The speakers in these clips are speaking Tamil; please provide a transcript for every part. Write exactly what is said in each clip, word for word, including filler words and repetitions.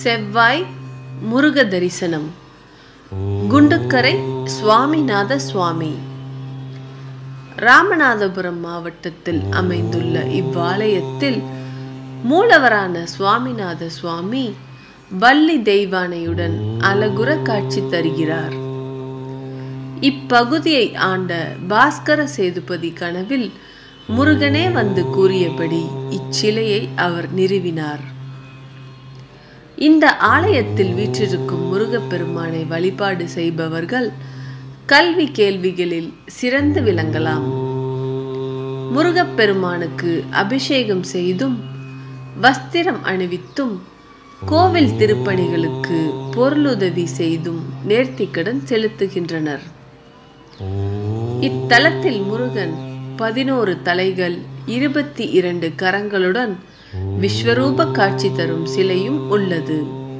செவ்வாய் முருக தரிசனம். குண்டுக்கரை சுவாமிநாத சுவாமி. ராமநாதபுரம் மாவட்டத்தில் அமைந்துள்ள இவ்வாலயத்தில் மூலவரான சுவாமிநாத சுவாமி வள்ளி தெய்வானையுடன் அழகுற காட்சி தருகிறார். இப்பகுதியை ஆண்ட பாஸ்கர சேதுபதி கனவில் முருகனே வந்து கூறியபடி இச்சிலையை அவர் நிறுவினார். இந்த ஆலயத்தில் வீற்றிருக்கும் முருகப்பெருமானை வழிபாடு செய்பவர்கள் கல்வி கேள்விகளில் சிறந்து விளங்கலாம். முருகப்பெருமானுக்கு அபிஷேகம் செய்தும் வஸ்திரம் அணிவித்தும் கோவில் திருப்பணிகளுக்கு பொருளுதவி செய்தும் நேர்த்திக்கடன் செலுத்துகின்றனர். இத்தலத்தில் முருகன் பதினோரு தலைகள் இருபத்தி இரண்டு கரங்களுடன் விஸ்வரூப காட்சி தரும் சிலையும் உள்ளது.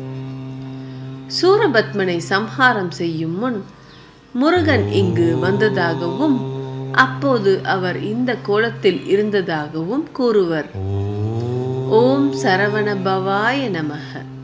சூரபத்மனை சம்ஹாரம் செய்யும் முன் முருகன் இங்கு வந்ததாகவும் அப்போது அவர் இந்த கோலத்தில் இருந்ததாகவும் கூறுவர். ஓம் சரவணபவாய நமக.